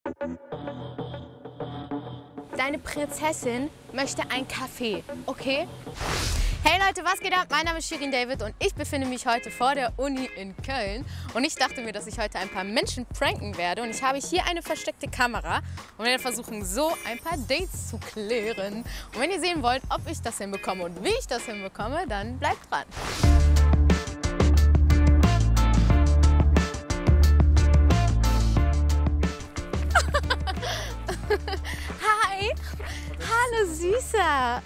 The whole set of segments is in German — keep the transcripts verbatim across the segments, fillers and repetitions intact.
Deine Prinzessin möchte einen Kaffee, okay? Hey Leute, was geht ab? Mein Name ist Shirin David und ich befinde mich heute vor der Uni in Köln. Und ich dachte mir, dass ich heute ein paar Menschen pranken werde. Und ich habe hier eine versteckte Kamera und werde versuchen, so ein paar Dates zu klären. Und wenn ihr sehen wollt, ob ich das hinbekomme und wie ich das hinbekomme, dann bleibt dran. Hi! Hallo Süßer!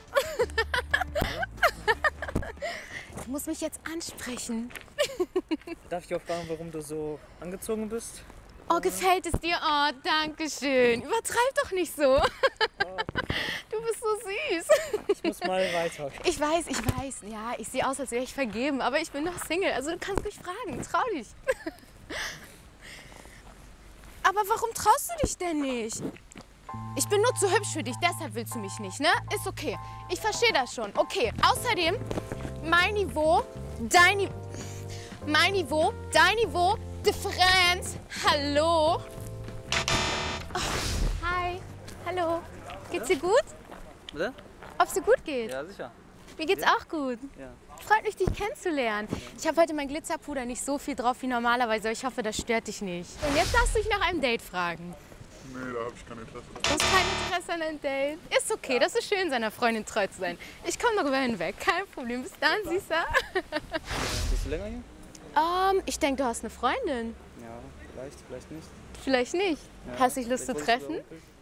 Du musst mich jetzt ansprechen. Darf ich auch fragen, warum du so angezogen bist? Oh, gefällt es dir? Oh, danke schön. Übertreib doch nicht so. Du bist so süß. Ich muss mal weiter. Ich weiß, ich weiß. Ja, ich sehe aus, als wäre ich vergeben, aber ich bin noch Single. Also du kannst mich fragen. Trau dich. Aber warum traust du dich denn nicht? Ich bin nur zu hübsch für dich, deshalb willst du mich nicht, ne? Ist okay. Ich verstehe das schon. Okay, außerdem, mein Niveau, dein Niveau, mein Niveau, dein Niveau, Differenz. Hallo? Oh, hi. Hallo. Geht's dir gut? Bitte? Ob's dir gut geht? Ja, sicher. Mir geht's auch gut. Ja. Freut mich, dich kennenzulernen. Ich habe heute mein Glitzerpuder nicht so viel drauf wie normalerweise, aber ich hoffe, das stört dich nicht. Und jetzt darfst du dich nach einem Date fragen. Nee, da habe ich kein Interesse. Du hast kein Interesse an einem Date? Ist okay, das ist schön, seiner Freundin treu zu sein. Ich komme darüber hinweg, kein Problem. Bis dann, Süßer. Bist du länger hier? Um, ich denke, du hast eine Freundin. Ja, vielleicht, vielleicht nicht. Vielleicht nicht. Ja, Hast du dich Lust zu treffen?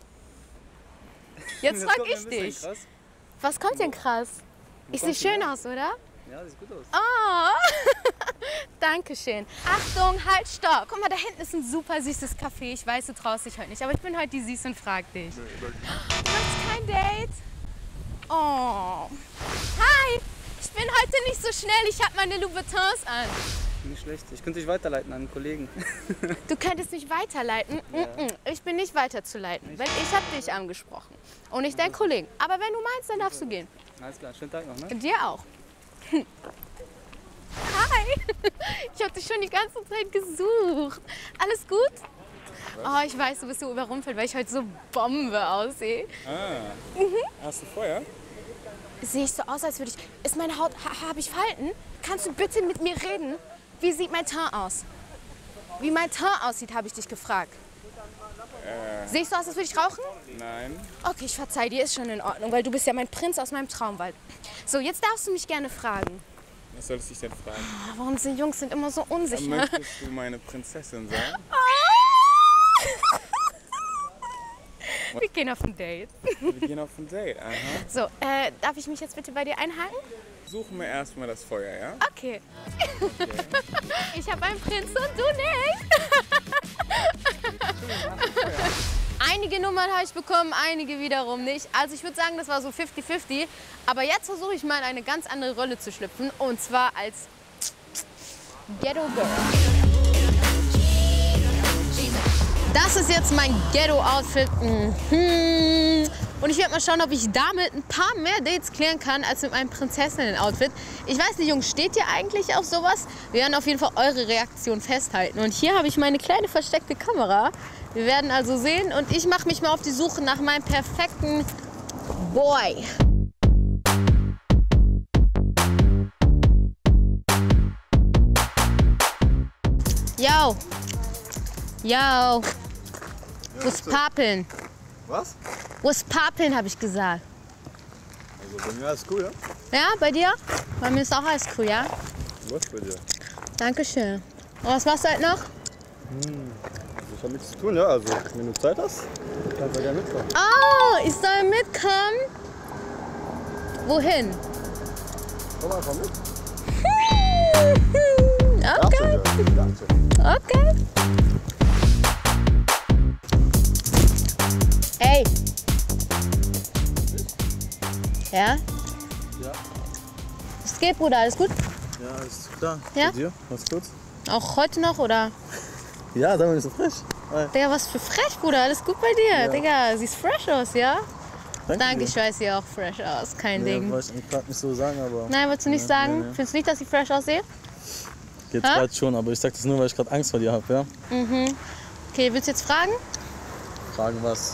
Jetzt frage ich dich. Krass. Was kommt denn krass? Ich sehe schön aus, oder? Ja, sieht gut aus. Oh, Dankeschön. Achtung, halt, stopp. Guck mal, da hinten ist ein super süßes Café. Ich weiß, du traust dich heute nicht, aber ich bin heute die Süße und frag dich. Nee, danke. Du hast kein Date? Oh. Hi, ich bin heute nicht so schnell. Ich habe meine Louboutins an. Nicht schlecht. Ich könnte dich weiterleiten an einen Kollegen. Du könntest mich weiterleiten? Ja. Ich bin nicht weiterzuleiten, weil ich habe dich angesprochen und nicht deinen Kollegen. Aber wenn du meinst, dann darfst du gehen. Alles klar, schönen Tag noch, ne? Dir auch. Hi! Ich habe dich schon die ganze Zeit gesucht. Alles gut? Oh, ich weiß, du bist so überrumpelt, weil ich heute so Bombe aussehe. Ah, hast du Feuer? Sehe ich so aus, als würde ich... Ist meine Haut... Ha, habe ich Falten? Kannst du bitte mit mir reden? Wie sieht mein Teint aus? Wie mein Teint aussieht, habe ich dich gefragt. Äh, Sehe ich so aus, als würde ich rauchen? nein. Okay, ich verzeih dir, ist schon in Ordnung, weil du bist ja mein Prinz aus meinem Traumwald. So, jetzt darfst du mich gerne fragen. Was soll ich dich denn fragen? Oh, warum sind Jungs sind immer so unsicher? Möchtest du meine Prinzessin sein? Wir gehen auf ein Date. Wir gehen auf ein Date. Aha. So, äh, darf ich mich jetzt bitte bei dir einhaken? Suchen wir erstmal das Feuer, ja? Okay. Ich habe einen Prinz und du nicht. Einige Nummern habe ich bekommen, einige wiederum nicht. Also ich würde sagen, das war so fifty fifty. Aber jetzt versuche ich mal in eine ganz andere Rolle zu schlüpfen. Und zwar als Ghetto Girl. Das ist jetzt mein Ghetto-Outfit. Mhm. Und ich werde mal schauen, ob ich damit ein paar mehr Dates klären kann als mit meinem Prinzessinnen-Outfit. Ich weiß nicht, Jungs, steht ihr eigentlich auf sowas? Wir werden auf jeden Fall eure Reaktion festhalten. Und hier habe ich meine kleine versteckte Kamera. Wir werden also sehen und ich mache mich mal auf die Suche nach meinem perfekten Boy. Yo. Yo. Was poppin'? Was? Was poppin', habe ich gesagt. Also bei mir alles cool, ja? Ja, bei dir? Bei mir ist auch alles cool, ja? Was bei dir? Dankeschön. Und was machst du heute noch? Hm. Ich habe nichts zu tun, ja? Also wenn du Zeit hast, kannst du gerne mitkommen. Oh, ich soll mitkommen? Wohin? Komm einfach mit. Okay. Okay. Hey. Ja? Ja. Was geht, Bruder? Alles gut? Ja, alles klar. Ja? Bei dir? Was kurz? Auch heute noch, oder? Ja, sei mal nicht so frisch. Hi. Digga, was für frech, Bruder. Alles gut bei dir? Ja. Digga, siehst fresh aus, ja? Danke, Danke, dir. ich weiß, ihr auch fresh aus. Kein Ja, Ding. wollte ich gerade nicht so sagen, aber... Nein, wolltest du nicht Ja, sagen? nee, nee. Findest du nicht, dass ich fresh aussehe? Jetzt Hä? gerade schon, aber ich sag das nur, weil ich gerade Angst vor dir habe, ja? Mhm. Okay, willst du jetzt fragen? fragen, was?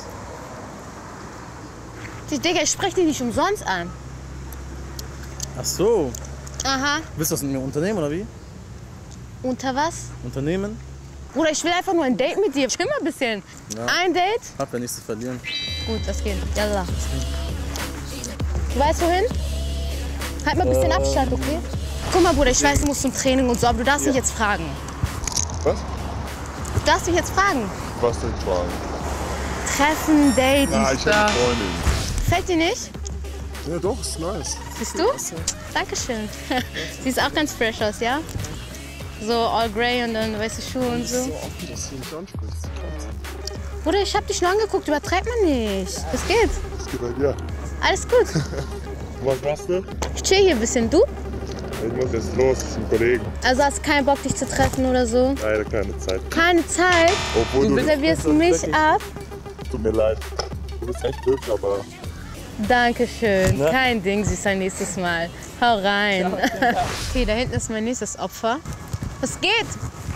Die Digga, ich spreche dich nicht umsonst an. Ach so. Aha. Willst du das mit mir unternehmen oder wie? Unter was? Unternehmen? Bruder, ich will einfach nur ein Date mit dir. Chill mal ein bisschen. Ja. Ein Date? Hab ja nichts zu verlieren. Gut, das geht. Yalla. Du weißt wohin? Halt mal ein bisschen Äh. Abstand, okay? Guck mal, Bruder, ich weiß, du musst zum Training und so, aber du darfst mich jetzt fragen. Was? Du darfst mich jetzt fragen. Was denn fragen? Treffen, Date, Na, ich da. habe eine Freundin. Fällt dir nicht? Ja doch, ist nice. Bist du? Dankeschön. Siehst auch ganz fresh aus, ja? So all grey und dann weiße Schuhe und so. So offen, dass du mich ansprichst. Bruder, ich hab dich nur angeguckt, übertreib mal nicht. Was geht? Was geht bei dir? Alles gut. Was machst du? Ich chill hier ein bisschen. Du? Ich muss jetzt los zum Kollegen. Also hast keinen Bock, dich zu treffen oder so? Leider keine Zeit. Keine Zeit? Obwohl Du du, servierst mich ab? tut mir leid. Du bist echt hübsch, aber Dankeschön. Kein Ding, siehst ein nächstes Mal. Hau rein. Okay, da hinten ist mein nächstes Opfer. Was geht?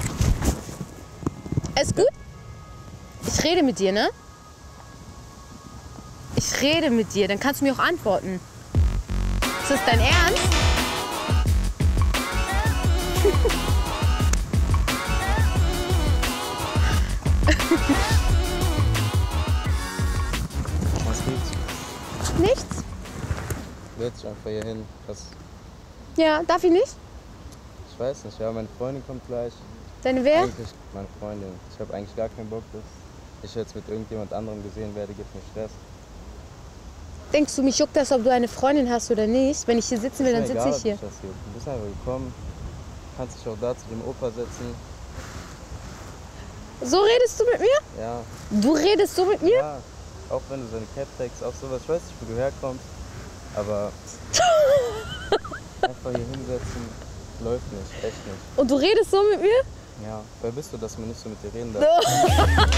Alles gut? Ich rede mit dir, ne? Ich rede mit dir, dann kannst du mir auch antworten. Ist das dein Ernst? Was gibt's? Nichts? Setz dich einfach hier hin. Was? Ja, darf ich nicht? Ich weiß nicht, ja, meine Freundin kommt gleich. Deine wer? Eigentlich meine Freundin. Ich habe eigentlich gar keinen Bock, dass ich jetzt mit irgendjemand anderem gesehen werde, gibt mir Stress. Denkst du, mich juckt das, ob du eine Freundin hast oder nicht? Wenn ich hier sitzen will, dann Ist mir sitze egal, ich hier. ob dich das juckt. Du bist einfach gekommen, kannst dich auch da zu dem Opa setzen. So redest du mit mir? Ja, Du redest so mit mir? ja, auch wenn du so eine Cap trägst, auch sowas. Ich weiß nicht, wo du herkommst, aber einfach hier hinsetzen läuft nicht, echt nicht. Und du redest so mit mir? Ja, wer bist du, dass man nicht so mit dir reden darf?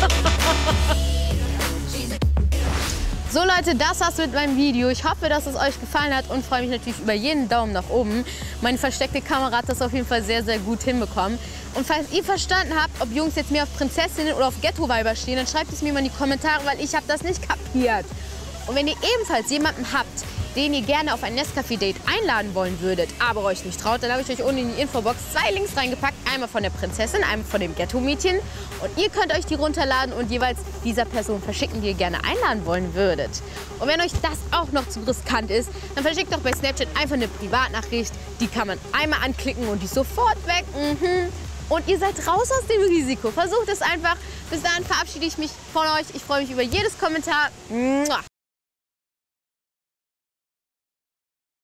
So Leute, das war's mit meinem Video. Ich hoffe, dass es euch gefallen hat und freue mich natürlich über jeden Daumen nach oben. Meine versteckte Kamera hat das auf jeden Fall sehr, sehr gut hinbekommen. Und falls ihr verstanden habt, ob Jungs jetzt mehr auf Prinzessinnen oder auf Ghetto-Weiber stehen, dann schreibt es mir mal in die Kommentare, weil ich habe das nicht kapiert. Und wenn ihr ebenfalls jemanden habt, den ihr gerne auf ein Nescafé-Date einladen wollen würdet, aber euch nicht traut, dann habe ich euch unten in die Infobox zwei Links reingepackt. Einmal von der Prinzessin, einmal von dem Ghetto-Mädchen. Und ihr könnt euch die runterladen und jeweils dieser Person verschicken, die ihr gerne einladen wollen würdet. Und wenn euch das auch noch zu riskant ist, dann verschickt doch bei Snapchat einfach eine Privatnachricht. Die kann man einmal anklicken und die ist sofort weg. Mhm. Und ihr seid raus aus dem Risiko. Versucht es einfach. Bis dahin verabschiede ich mich von euch. Ich freue mich über jedes Kommentar. Mua.